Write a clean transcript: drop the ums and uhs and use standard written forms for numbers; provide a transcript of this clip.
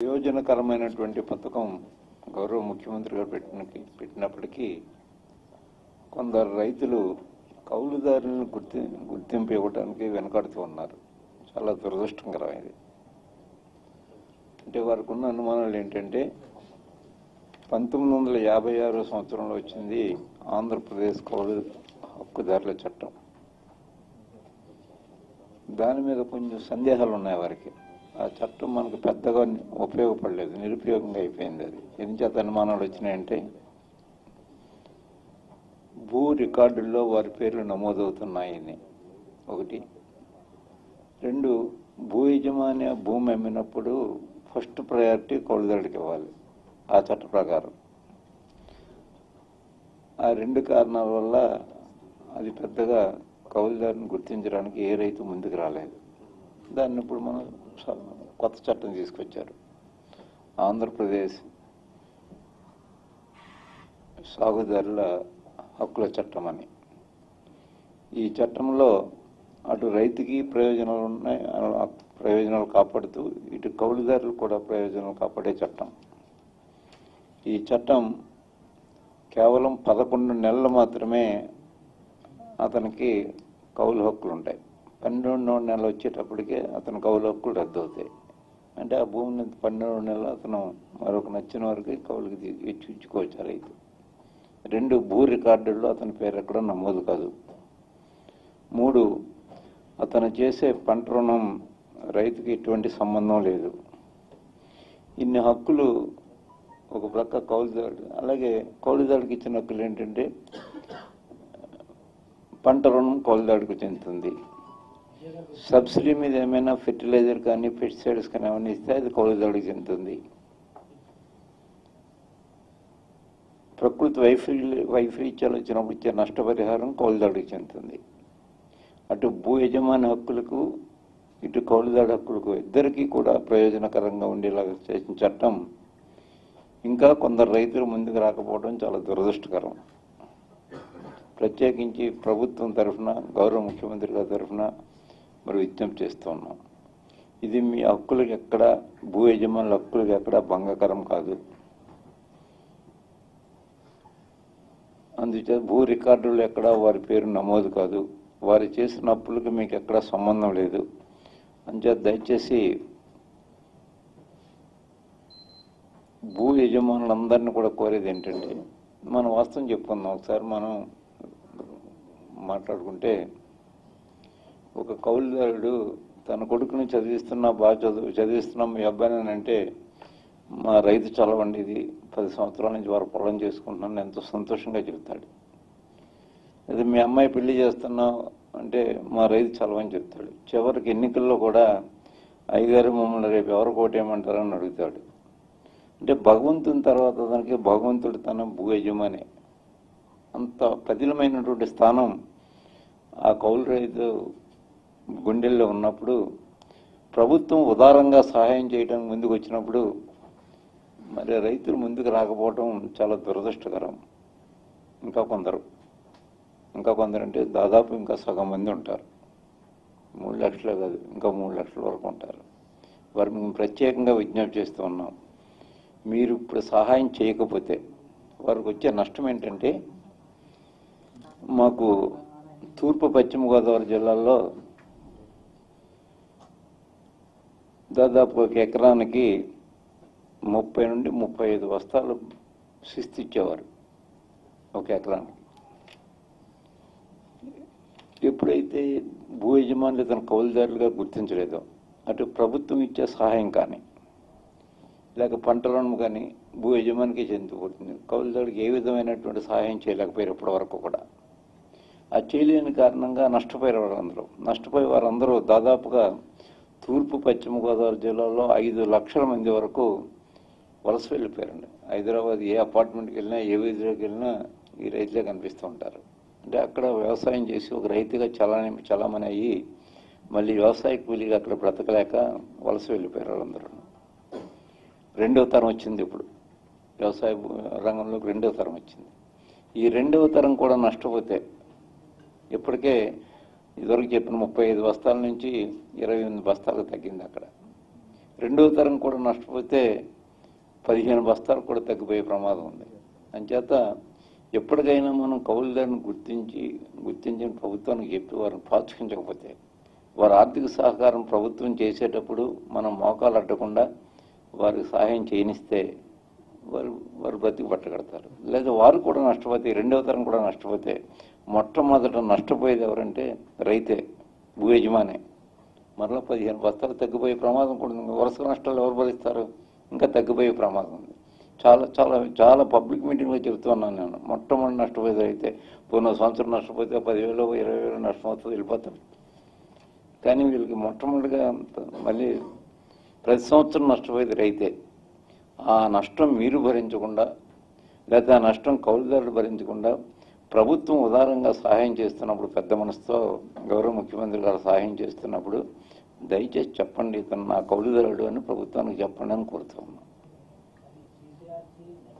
ప్రయోజనకరమైనటువంటి పథకం గౌరవ ముఖ్యమంత్రి గారు పెట్టినప్పటికీ కొందరు రైతులు కౌలుదారులను గుర్తింపు ఇవ్వడానికి వెనకాడుతూ ఉన్నారు. చాలా దురదృష్టకరమైనది. అంటే వారికి ఉన్న అనుమానాలు ఏంటంటే 1956 సంవత్సరంలో వచ్చింది ఆంధ్రప్రదేశ్ కౌలు హక్కుదారుల చట్టం. దాని మీద కొంచెం సందేహాలు ఉన్నాయి వారికి. ఆ చట్టం మనకు పెద్దగా ఉపయోగపడలేదు, నిరుపయోగంగా అయిపోయింది. అది ఎందుచేత అనుమానాలు వచ్చినాయంటే భూ రికార్డుల్లో వారి పేర్లు నమోదవుతున్నాయని ఒకటి. రెండు, భూ యజమాని భూమి అమ్మినప్పుడు ఫస్ట్ ప్రయారిటీ కౌలుదారుడికి ఇవ్వాలి ఆ చట్ట ప్రకారం. ఆ రెండు కారణాల వల్ల అది పెద్దగా కౌలుదారుని గుర్తించడానికి ఏ రైతు ముందుకు రాలేదు. దాన్ని ఇప్పుడు మనం కొత్త చట్టం తీసుకొచ్చారు, ఆంధ్రప్రదేశ్ సాగుదారుల హక్కుల చట్టం అని. ఈ చట్టంలో అటు రైతుకి ప్రయోజనాలు ఉన్నాయి, ప్రయోజనాలు కాపాడుతూ ఇటు కౌలుదారులు కూడా ప్రయోజనాలు కాపాడే చట్టం. ఈ చట్టం కేవలం 11 నెలలు మాత్రమే అతనికి కౌలు హక్కులు ఉంటాయి. 12వ నెల వచ్చేటప్పటికే అతని కౌలు హక్కులు రద్దు అవుతాయి. అంటే ఆ భూమిని 12వ నెల అతను మరొక నచ్చిన వారికి కౌలుకి ఇచ్చుకోవచ్చు రైతు. రెండు, భూ రికార్డుల్లో అతని పేరు ఎక్కడ నమోదు కాదు. మూడు, అతను చేసే పంట రుణం రైతుకి ఎటువంటి సంబంధం లేదు. ఇన్ని హక్కులు ఒక ప్రక్క కౌలుదారుడు. అలాగే కౌలుదారుడికి ఇచ్చిన హక్కులు ఏంటంటే పంట రుణం కౌలుదారుడికి చెందుతుంది. సబ్సిడీ మీద ఏమైనా ఫెర్టిలైజర్ కానీ పెస్టిసైడ్స్ కానీ ఏమైనా ఇస్తే అది కౌలుదారుడికి చెందుతుంది. ప్రకృతి వైఫల్యాలు వచ్చినప్పుడు ఇచ్చే నష్టపరిహారం కౌలుదారుడికి చెందుతుంది. అటు భూ యజమాని హక్కులకు ఇటు కౌలుదారుడి హక్కులకు ఇద్దరికీ కూడా ప్రయోజనకరంగా ఉండేలాగా చేసిన చట్టం ఇంకా కొందరు రైతులు ముందుకు రాకపోవడం చాలా దురదృష్టకరం. ప్రత్యేకించి ప్రభుత్వం తరఫున, గౌరవ ముఖ్యమంత్రి గారి తరఫున మరి విజ్ఞప్తి చేస్తూ ఉన్నాం. ఇది మీ హక్కులకు ఎక్కడ, భూ యజమానుల హక్కులకు ఎక్కడ భంగకరం కాదు. అందుచేత భూ రికార్డుల్లో ఎక్కడ వారి పేరు నమోదు కాదు. వారు చేసిన అప్పులకు మీకు ఎక్కడ సంబంధం లేదు. అందుచేత దయచేసి భూ యజమానులందరినీ కూడా కోరేది ఏంటంటే, మనం వాస్తవం చెప్పుకుందాం. ఒకసారి మనం మాట్లాడుకుంటే ఒక కౌలుదారుడు తన కొడుకుని బాగా చదివిస్తున్నాం మీ అబ్బాయిని అంటే, మా రైతు చలవండి, ఇది 10 సంవత్సరాల నుంచి వారు పొలం చేసుకుంటున్నాను ఎంతో సంతోషంగా చెబుతాడు. అది మీ అమ్మాయి పెళ్లి చేస్తున్నావు అంటే మా రైతు చలవని చెప్తాడు. చివరికి ఎన్నికల్లో కూడా అయ్యగారు మమ్మల్ని రేపు ఎవరు కోటేయమంటారని అడుగుతాడు. అంటే భగవంతుని తర్వాత తనకి భగవంతుడు తన భూ యజమాని. అంత పదిలమైనటువంటి స్థానం ఆ కౌలు రైతు గుండెల్లో ఉన్నప్పుడు ప్రభుత్వం ఉదారంగా సహాయం చేయడానికి ముందుకు వచ్చినప్పుడు మరి రైతులు ముందుకు రాకపోవడం చాలా దురదృష్టకరం. ఇంకా కొందరు అంటే దాదాపు ఇంకా సగం మంది ఉంటారు. 3 లక్షలు కాదు, ఇంకా 3 లక్షల వరకు ఉంటారు. వారికి మేము ప్రత్యేకంగా విజ్ఞప్తి చేస్తూ ఉన్నాం. మీరు ఇప్పుడు సహాయం చేయకపోతే వారికి వచ్చే నష్టం ఏంటంటే, మాకు తూర్పు పశ్చిమ గోదావరి జిల్లాల్లో దాదాపు ఒక ఎకరానికి 30 నుండి 35 బస్తాలు శిస్తు ఇచ్చేవారు ఒక ఎకరానికి. ఎప్పుడైతే భూ యజమానులు తన కౌలుదారులుగా గుర్తించలేదో, అటు ప్రభుత్వం ఇచ్చే సహాయం కానీ లేక పంట రుణం కానీ భూ యజమానికి చెందుకుంటుంది. కౌలుదారుడికి ఏ విధమైనటువంటి సహాయం చేయలేకపోయారు ఇప్పటి వరకు కూడా. ఆ చేయలేని కారణంగా నష్టపోయే వారందరూ దాదాపుగా తూర్పు పశ్చిమ గోదావరి జిల్లాలో 5 లక్షల మంది వరకు వలస వెళ్ళిపోయారండి. హైదరాబాద్ ఏ అపార్ట్మెంట్కి వెళ్ళినా, ఏ వీధిలోకి వెళ్ళినా ఈ రైతులే కనిపిస్తూ ఉంటారు. అంటే అక్కడ వ్యవసాయం చేసి ఒక రైతుగా చలామణి అయ్యి మళ్ళీ వ్యవసాయ కూలీగా అక్కడ బ్రతకలేక వలస వెళ్ళిపోయారు వాళ్ళందరూ. 2వ తరం వచ్చింది ఇప్పుడు వ్యవసాయ రంగంలోకి. 2వ తరం వచ్చింది. ఈ 2వ తరం కూడా నష్టపోతే ఇప్పటికే ఇదివరకు చెప్పిన 35 బస్తాల నుంచి 28 బస్తాలకు తగ్గింది అక్కడ. రెండవ తరం కూడా నష్టపోతే 15 బస్తాలు కూడా తగ్గిపోయే ప్రమాదం ఉంది. అంచేత ఎప్పటికైనా మనం కౌలుదారుని గుర్తించిన ప్రభుత్వానికి చెప్పి వారిని ప్రోత్సహించకపోతే, వారి ఆర్థిక సహకారం ప్రభుత్వం చేసేటప్పుడు మనం మోకాలు అడ్డకుండా వారికి సహాయం చేయనిస్తే వారు బతికి పట్టగడతారు. లేదా వారు కూడా నష్టపోతే, రెండవ తరం కూడా నష్టపోతే, మొట్టమొదట నష్టపోయేది ఎవరంటే రైతే, భూ యజమానే. మరలా 15 బస్తాలు తగ్గిపోయే ప్రమాదం కూడా ఉంది. వరుస నష్టాలు ఎవరు భరిస్తారు? ఇంకా తగ్గిపోయే ప్రమాదం ఉంది. చాలా చాలా చాలా పబ్లిక్ మీటింగ్లో చెబుతున్నాను నేను. మొట్టమొదటి నష్టపోయేది అయితే, పోయిన సంవత్సరం నష్టపోతే 10,000 20,000 నష్టం అవుతుంది, వెళ్ళిపోతారు. కానీ వీళ్ళకి మొట్టమొదటిగా మళ్ళీ ప్రతి సంవత్సరం నష్టపోయేది రైతే. ఆ నష్టం మీరు భరించకుండా, లేదా ఆ నష్టం కౌలుదారులు భరించకుండా ప్రభుత్వం ఉదారంగా సహాయం చేస్తున్నప్పుడు, పెద్ద మనసుతో గౌరవ ముఖ్యమంత్రి గారు సహాయం చేస్తున్నప్పుడు దయచేసి చెప్పండి, ఇతను నా కౌలుదారుడు అని ప్రభుత్వానికి చెప్పండి అని కోరుతున్నాను.